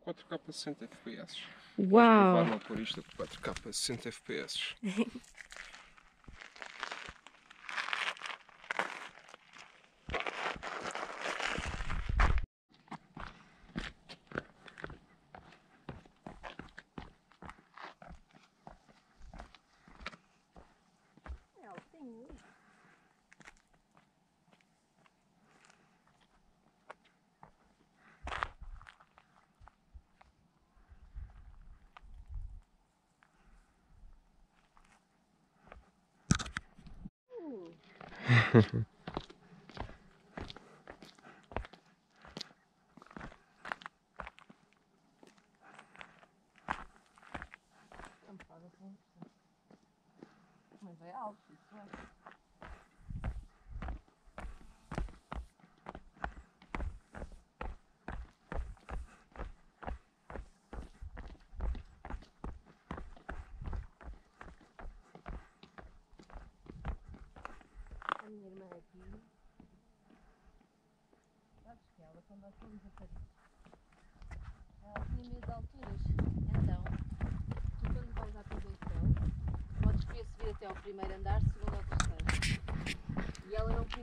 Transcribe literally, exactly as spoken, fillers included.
quatro K a sessenta F P S. Uau! Levar-me a pôr isto a quatro K a sessenta F P S. É altinho. Mas é alto, isso é. A minha irmã aqui, sabes que ela, quando nós fomos a Paris, ela tinha medo de alturas. Então, tu quando vais à Torre Eiffel, podes escolher subir até ao primeiro andar, segundo ou terceiro. E ela não